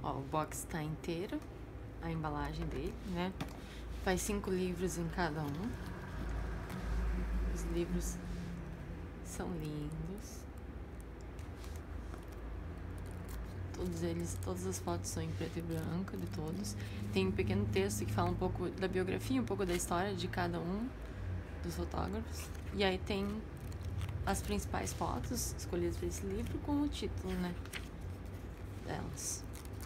Ó, o box tá inteiro, a embalagem dele, né? Faz 5 livros em cada um. Os livros são lindos. Todos eles, todas as fotos são em preto e branco de todos. Tem um pequeno texto que fala um pouco da biografia, um pouco da história de cada um dos fotógrafos. E aí tem as principais fotos escolhidas para esse livro com o título, né, delas.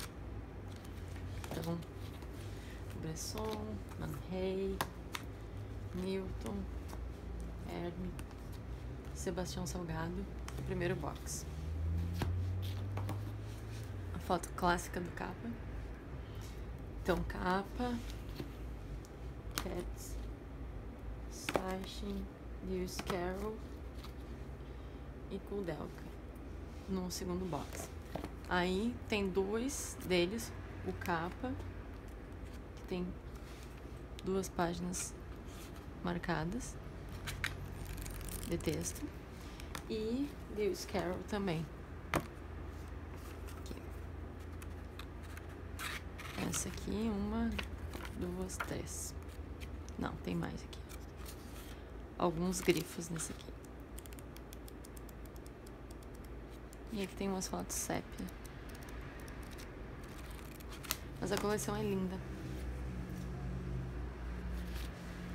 Então, Bresson, Man Ray, Newton, Hermé, Sebastião Salgado, o primeiro box. A foto clássica do capa. Então, capa, Cats, Sachin, Lewis Carroll e Kudelka no segundo box. Aí tem dois deles, o capa, que tem 2 páginas marcadas de texto, e Lewis Carroll também. Aqui. Essa aqui, 1, 2, 3. Não, tem mais aqui. Alguns grifos nesse aqui. E aqui tem umas fotos sépia. Mas a coleção é linda.